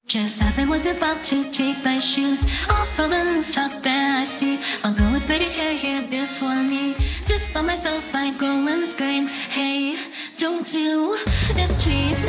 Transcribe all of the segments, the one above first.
Just as I was about to take my shoes off of the rooftop, there I see a girl with pretty hair here before me. Just by myself I go and scream, hey, don't do it please.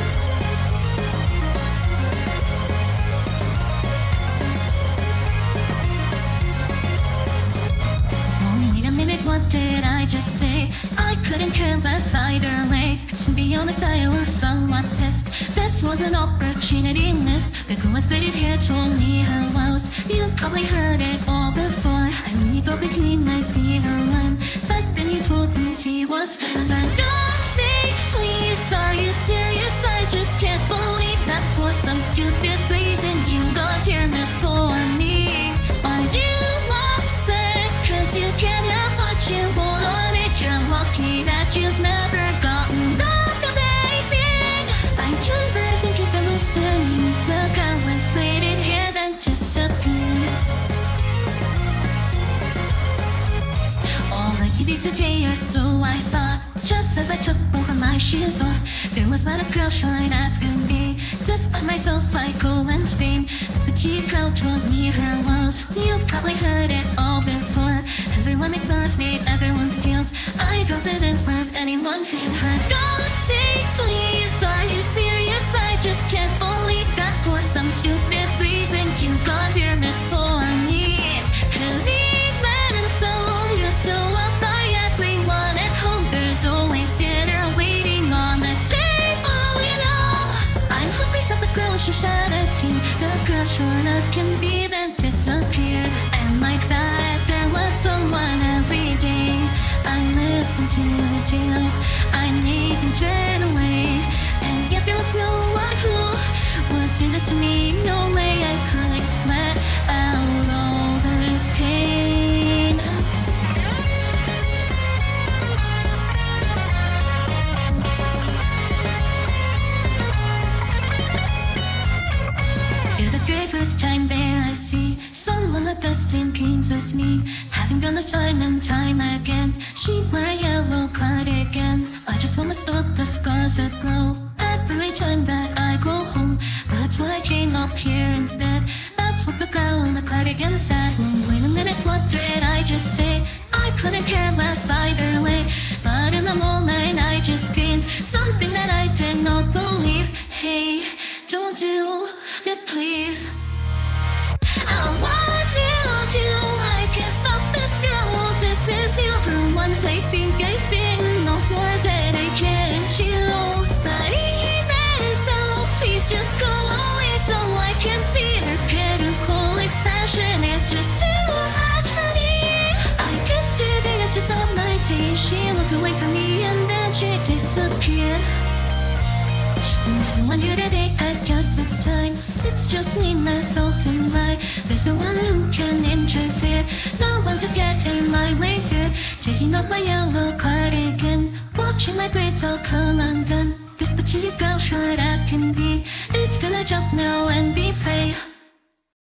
Oh, wait a minute, what did I just say? I couldn't care less either way. To be honest, I was somewhat pissed. This was an opportunity missed. The girl with faded hair told me her woes. You've probably heard it all before. I really thought the queen might be her one, but then he told me he was done. Don't say please, are you serious? I just can't believe that for some stupid reason you got here before me. Are you upset? Cause you can't have what you wanted. You're lucky that you've never gotten back to dating. I can't believe you're so listening. The girl with faded hair that disappeared. Alright, today's a day or so I thought. Just as I took both of my shoes off, there was not a girl shine as could be. Despite myself I go and scream. The petite girl told me her woes. You've probably heard it all before. Everyone ignores me, everyone steals. I don't fit in with anyone who heard. Don't say please, are you serious? I just can't believe that for some stupid reason you got here before me. Cause even so, you're so up by everyone at home. There's always dinner waiting on the table, you know. I'm hungry, so the girl she shed a team. The girl short as can be then disappeared. And like that there was someone every day I listened to till I made them turn away. And yet there was no one who would do this to me. No way I could let out all this pain. For the very first time there I see someone with the same dreams as me, having done this time and time again. She wore a yellow cardigan. I just wanna stop the scars that grow every time that I go home. That's why I came up here instead. That's what the girl in the cardigan said. Wait a minute, what did I just say? I couldn't care less either way, but in the moment I just screamed something that I did not believe. Hey, don't do it please. I want you to, I can't stop this girl. This is you. For once I think I've been no more than I can choose. But even so, please just go away so I can see her pitiful expression. It's just too much for me. I guess today is just not my day. She looked away from me and then she disappeared. So when you're today, I guess it's time. It's just me, myself, and I. There's no one who can interfere. No one's to get in my way here. Taking off my yellow cardigan, watching my grades all come undone. This petite girl, short as can be, is gonna jump now and be